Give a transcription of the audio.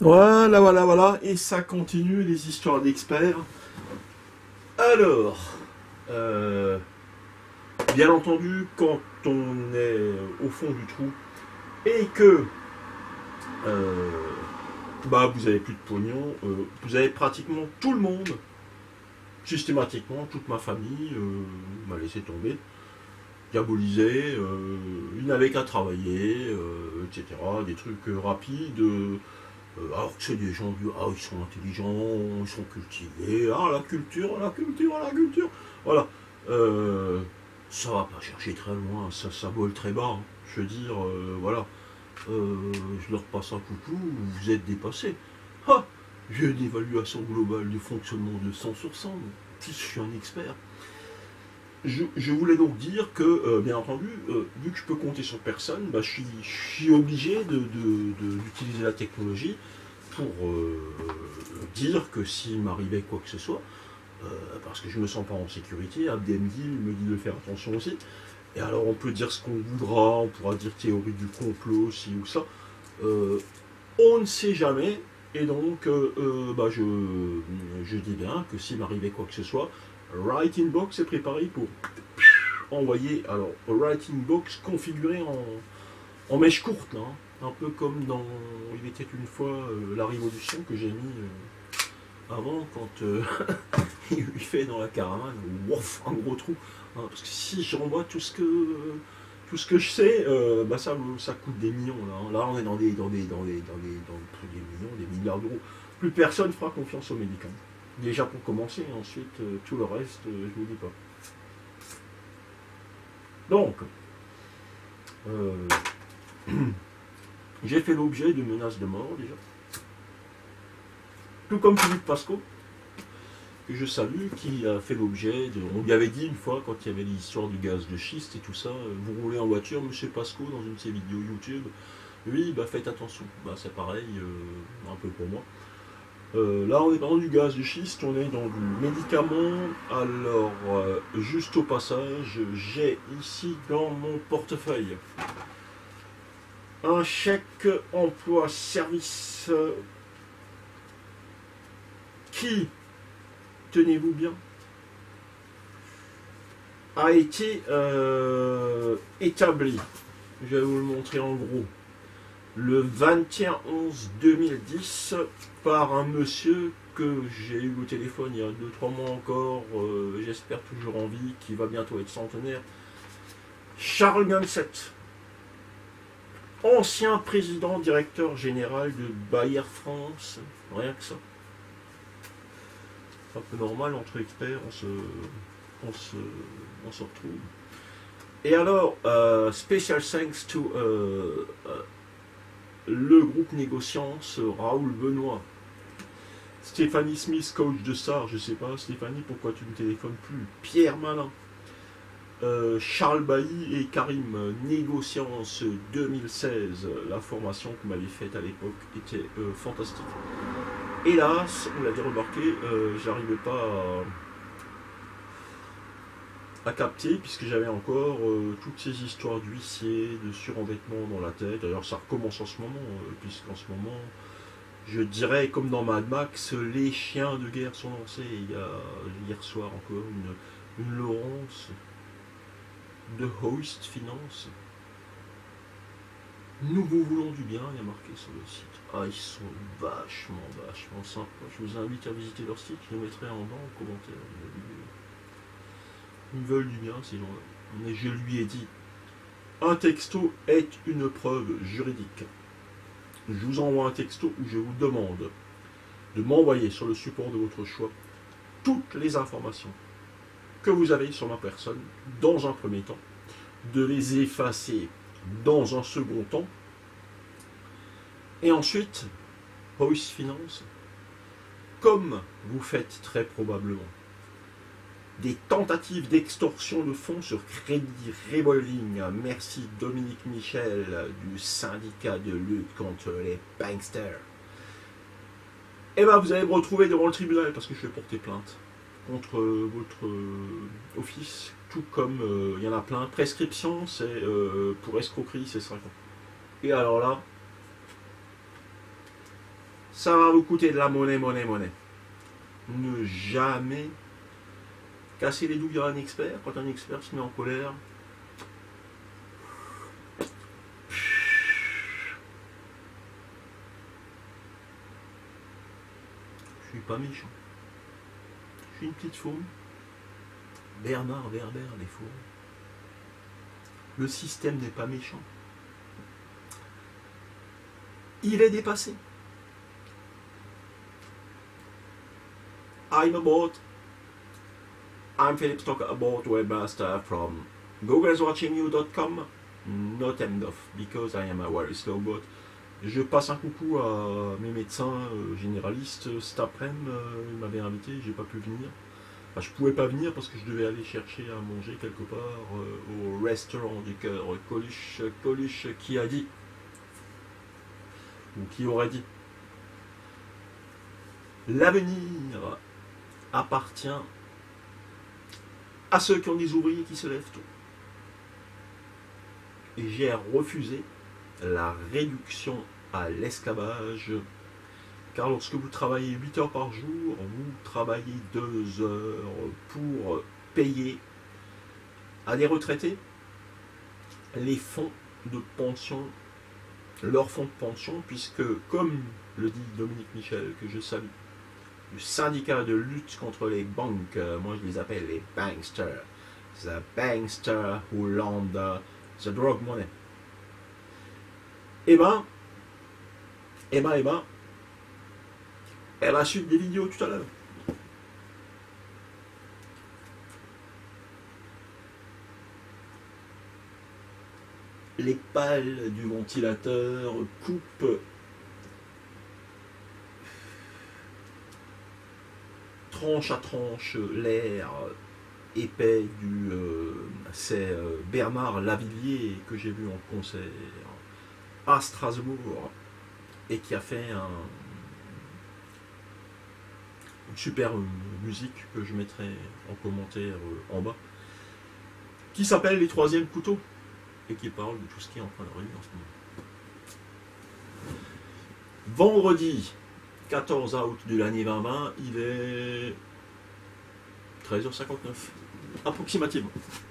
Voilà, voilà, voilà, et ça continue les histoires d'experts. Alors, euh, bien entendu, quand on est au fond du trou et que euh, bah, vous avez plus de pognon, vous avez pratiquement tout le monde, systématiquement, toute ma famille m'a laissé tomber, diabolisé, il n'avait qu'à travailler, etc. Des trucs rapides. Alors que c'est des gens du ah, ils sont intelligents, ils sont cultivés, ah la culture, la culture, la culture. Voilà. Euh, Ça va pas chercher très loin, ça vole très bas, hein. Je veux dire, voilà. Je leur passe un coucou, vous êtes dépassés. Ah, j'ai une évaluation globale du fonctionnement de 100 sur 100. Je suis un expert. Je voulais donc dire que, bien entendu, vu que je peux compter sur personne, bah, je suis obligé d'utiliser la technologie pour dire que s'il m'arrivait quoi que ce soit, euh, parce que je me sens pas en sécurité, AbDMD me dit de faire attention aussi. Et alors on peut dire ce qu'on voudra, on pourra dire théorie du complot, ci ou ça. Euh, on ne sait jamais, et donc bah, je dis bien que s'il m'arrivait quoi que ce soit, Writing Box est préparé pour envoyer, alors Writing Box configuré en mèche courte, là, hein. Un peu comme dans Il était une fois la Révolution que j'ai mis avant quand il lui fait dans la caravane, wouf, un gros trou. Hein, parce que si je renvoie tout ce que je sais, bah ça coûte des millions. Là, hein. Là on est dans le truc des millions, des milliards d'euros. Plus personne ne fera confiance aux médicaments. Déjà pour commencer, et ensuite tout le reste, je vous dis pas. Donc, euh, j'ai fait l'objet de menaces de mort déjà. Tout comme Philippe Pasco, que je salue, qui a fait l'objet de. On lui avait dit une fois, quand il y avait l'histoire du gaz de schiste et tout ça, vous roulez en voiture, monsieur Pasco, dans une de ses vidéos YouTube, oui, bah faites attention. Bah c'est pareil, un peu pour moi. Là, on est dans du gaz de schiste, on est dans du médicament. Alors, juste au passage, j'ai ici dans mon portefeuille un chèque emploi service qui, tenez-vous bien, a été établi. Je vais vous le montrer en gros. Le 21/11/2010 par un monsieur que j'ai eu au téléphone il y a 2-3 mois encore, j'espère toujours en vie, qui va bientôt être centenaire, Charles Ganset, ancien président directeur général de Bayer France, rien que ça. C'est un peu normal, entre experts, on se, on se retrouve. Et alors, special thanks to le groupe négociant, Raoul Benoît, Stéphanie Smith, coach de star, je sais pas, Stéphanie, pourquoi tu ne téléphones plus, Pierre Malin, Charles Bailly et Karim, négociance 2016, la formation que vous m'avez faite à l'époque était fantastique. Hélas, vous l'avez remarqué, j'arrivais pas à capter, puisque j'avais encore toutes ces histoires d'huissiers, de surendettement dans la tête. D'ailleurs, ça recommence en ce moment, puisqu'en ce moment, je dirais, comme dans Mad Max, les chiens de guerre sont lancés. Il y a hier soir encore une Laurence de Hoist Finance. Nous vous voulons du bien, il y a marqué sur le site. Ah, ils sont vachement sympas. Je vous invite à visiter leur site, je le mettrai en bas en commentaire. Ils veulent du bien, ces gens-là. Mais je lui ai dit, un texto est une preuve juridique. Je vous envoie un texto où je vous demande de m'envoyer sur le support de votre choix toutes les informations que vous avez sur ma personne dans un premier temps, de les effacer dans un second temps, et ensuite, Hoist Finance, comme vous faites très probablement des tentatives d'extorsion de fonds sur crédit revolving. Merci Dominique Michel du syndicat de lutte contre les banksters. Et bien vous allez me retrouver devant le tribunal parce que je vais porter plainte contre votre office, tout comme il y en a plein. Prescription, c'est pour escroquerie, c'est 5 ans. Et alors là, ça va vous coûter de la monnaie, monnaie, monnaie. Ne jamais casser les douilles à un expert. Quand un expert se met en colère, je suis pas méchant. Je suis une petite fourmi. Bernard Werber, les fourmis. Le système n'est pas méchant. Il est dépassé. I'm Philip Stock about Webmaster from googleswatchingyou.com. Not end of, because I am a very slow bot. Je passe un coucou à mes médecins généralistes. Cet après-midi, ils m'avaient invité, j'ai pas pu venir. Enfin, je pouvais pas venir parce que je devais aller chercher à manger quelque part au restaurant du cœur. Coluche qui a dit, ou qui aurait dit, l'avenir appartient à ceux qui ont des ouvriers qui se lèvent tôt. Et j'ai refusé la réduction à l'esclavage, car lorsque vous travaillez 8 heures par jour, vous travaillez 2 heures pour payer à des retraités les fonds de pension, leurs fonds de pension, puisque, comme le dit Dominique Michel, que je salue, du syndicat de lutte contre les banques, moi je les appelle les banksters, the banksters who launder the drug money. Elle a suivi des vidéos tout à l'heure. Les pales du ventilateur coupent tranche à tranche l'air épais du... c'est Bernard Lavillier que j'ai vu en concert à Strasbourg et qui a fait une super musique que je mettrai en commentaire en bas, qui s'appelle Les Troisièmes Couteaux et qui parle de tout ce qui est en train de arriver en ce moment. Vendredi 14 août de l'année 2020, il est 13h59 approximativement.